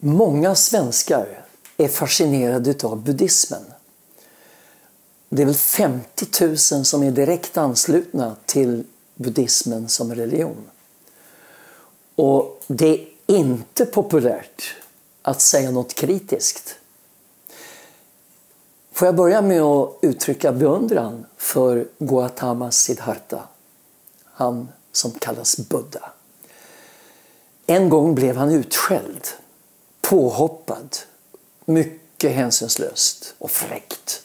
Många svenskar är fascinerade av buddhismen. Det är väl 50 000 som är direkt anslutna till buddhismen som religion. Och det är inte populärt att säga något kritiskt. Får jag börja med att uttrycka beundran för Gautama Siddhartha, han som kallas Buddha. En gång blev han utskälld, påhoppad, mycket hänsynslöst och fräckt.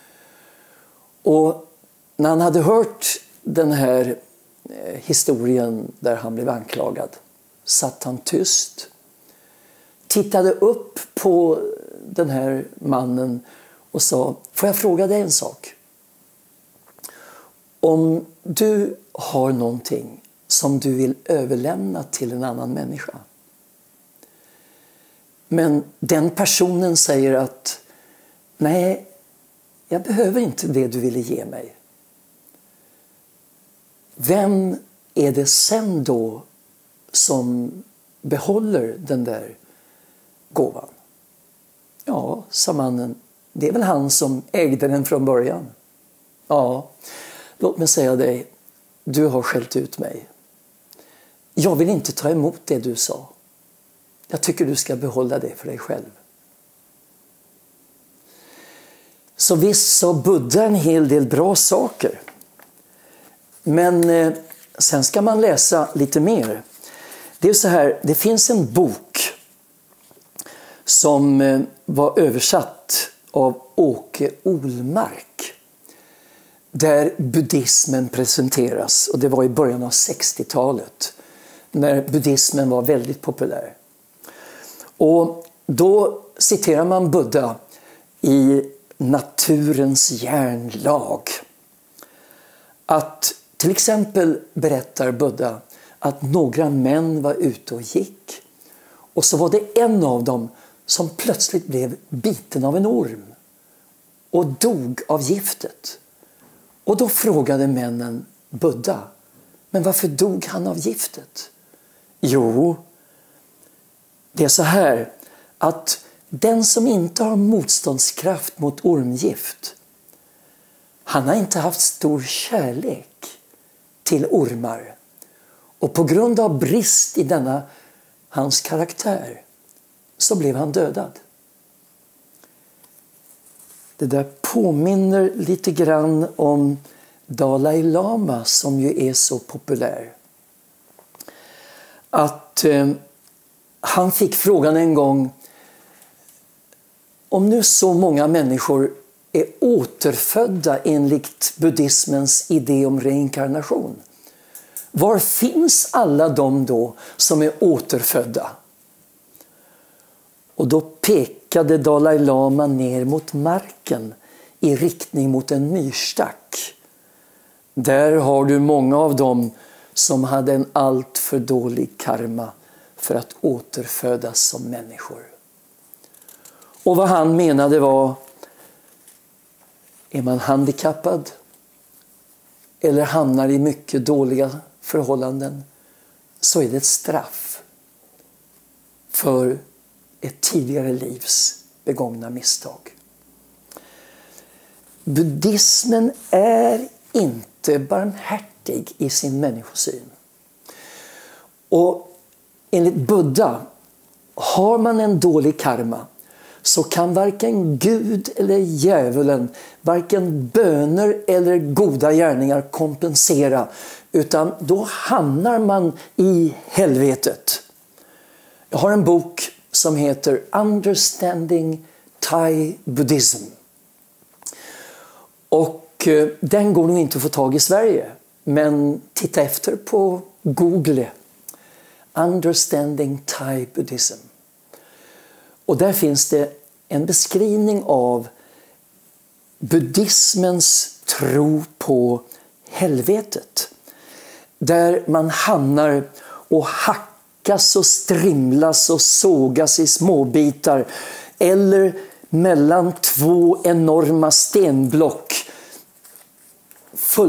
Och när han hade hört den här historien där han blev anklagad satt han tyst, tittade upp på den här mannen och sa: får jag fråga dig en sak? Om du har någonting som du vill överlämna till en annan människa, men den personen säger att nej, jag behöver inte det du ville ge mig. Vem är det sen då som behåller den där gåvan? Ja, sa mannen, det är väl han som ägde den från början. Ja, låt mig säga dig, du har skällt ut mig. Jag vill inte ta emot det du sa. Jag tycker du ska behålla det för dig själv. Så visst sa Buddha en hel del bra saker. Men sen ska man läsa lite mer. Det är så här, det finns en bok som var översatt av Åke Olmark, där buddhismen presenteras. Och det var i början av 60-talet när buddhismen var väldigt populär. Och då citerar man Buddha i Naturens järnlag. Att till exempel berättar Buddha att några män var ute och gick. Och så var det en av dem som plötsligt blev biten av en orm och dog av giftet. Och då frågade männen Buddha: men varför dog han av giftet? Jo, det är så här att den som inte har motståndskraft mot ormgift, han har inte haft stor kärlek till ormar. Och på grund av brist i denna hans karaktär så blev han dödad. Det där påminner lite grann om Dalai Lama som ju är så populär. Att han fick frågan en gång: om nu så många människor är återfödda enligt buddhismens idé om reinkarnation, var finns alla de då som är återfödda? Och då pekade Dalai Lama ner mot marken i riktning mot en myrstack. Där har du många av dem som hade en allt för dålig karma för att återfödas som människor. Och vad han menade var, är man handikappad eller hamnar i mycket dåliga förhållanden, så är det ett straff för ett tidigare livs begångna misstag. Buddhismen är inte barmhärtig i sin människosyn. Och enligt Buddha, har man en dålig karma, så kan varken Gud eller djävulen, varken böner eller goda gärningar kompensera, utan då hamnar man i helvetet. Jag har en bok som heter Understanding Thai Buddhism. Och den går nog inte att få tag i Sverige, men titta efter på Google. Understanding Thai Buddhism. Och där finns det en beskrivning av buddhismens tro på helvetet. Där man hamnar och hackas och strimlas och sågas i småbitar. Eller mellan två enorma stenblock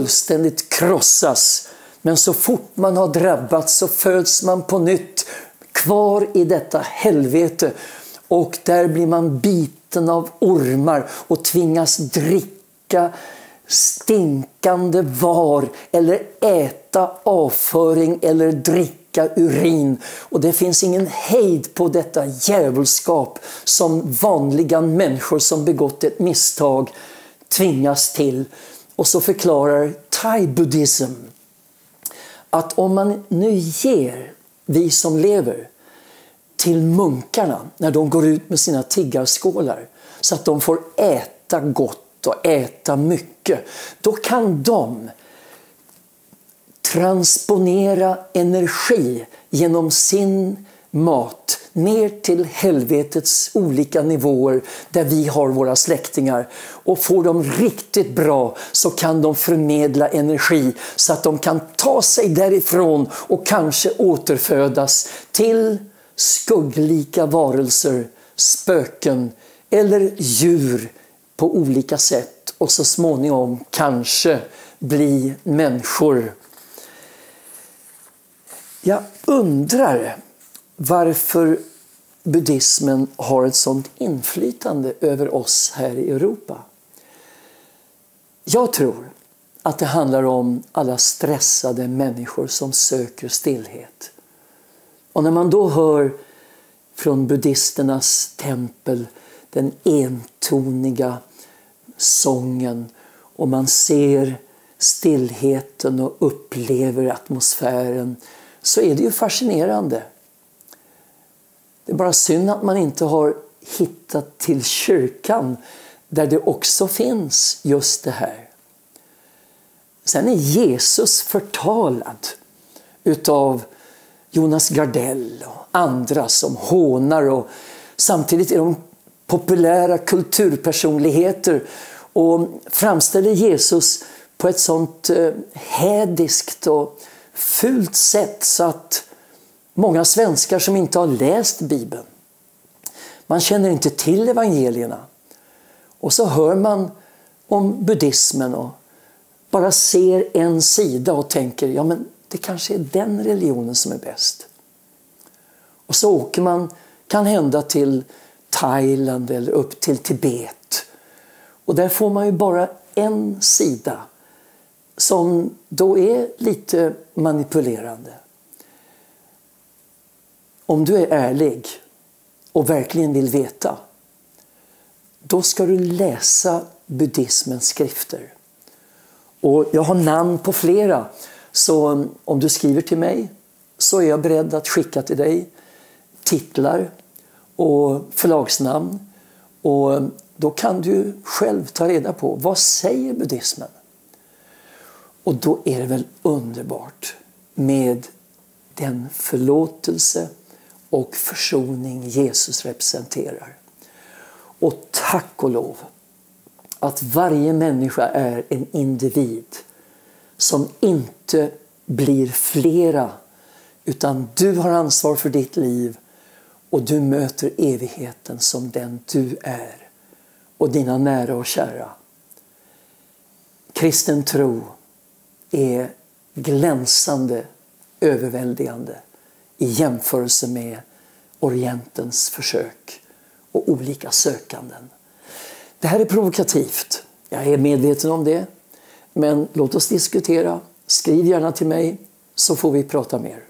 fullständigt krossas. Men så fort man har drabbats så föds man på nytt, kvar i detta helvete. Och där blir man biten av ormar och tvingas dricka stinkande var eller äta avföring eller dricka urin. Och det finns ingen hejd på detta djävulskap som vanliga människor som begått ett misstag tvingas till. Och så förklarar thai-buddhism att om man nu ger vi som lever till munkarna när de går ut med sina tiggarskålar så att de får äta gott och äta mycket, då kan de transponera energi genom sin mat ner till helvetets olika nivåer där vi har våra släktingar. Och får de riktigt bra så kan de förmedla energi så att de kan ta sig därifrån och kanske återfödas till skugglika varelser, spöken eller djur på olika sätt och så småningom kanske bli människor. Jag undrar varför buddhismen har ett sådant inflytande över oss här i Europa. Jag tror att det handlar om alla stressade människor som söker stillhet. Och när man då hör från buddhisternas tempel den entoniga sången och man ser stillheten och upplever atmosfären, så är det ju fascinerande. Det är bara synd att man inte har hittat till kyrkan där det också finns just det här. Sen är Jesus förtalad utav Jonas Gardell och andra som hånar, och samtidigt är de populära kulturpersonligheter och framställer Jesus på ett sånt hädiskt och fult sätt så att många svenskar som inte har läst Bibeln, man känner inte till evangelierna, och så hör man om buddhismen och bara ser en sida och tänker, ja men det kanske är den religionen som är bäst. Och så åker man kan hända till Thailand eller upp till Tibet, och där får man ju bara en sida som då är lite manipulerande. Om du är ärlig och verkligen vill veta, då ska du läsa buddhismens skrifter. Och jag har namn på flera, så om du skriver till mig så är jag beredd att skicka till dig titlar och förlagsnamn. Och då kan du själv ta reda på, vad säger buddhismen? Och då är det väl underbart med den förlåtelse och försoning Jesus representerar. Och tack och lov att varje människa är en individ som inte blir flera, utan du har ansvar för ditt liv och du möter evigheten som den du är och dina nära och kära. Kristen tro är glänsande, överväldigande i jämförelse med Orientens försök och olika sökanden. Det här är provokativt, jag är medveten om det, men låt oss diskutera. Skriv gärna till mig så får vi prata mer.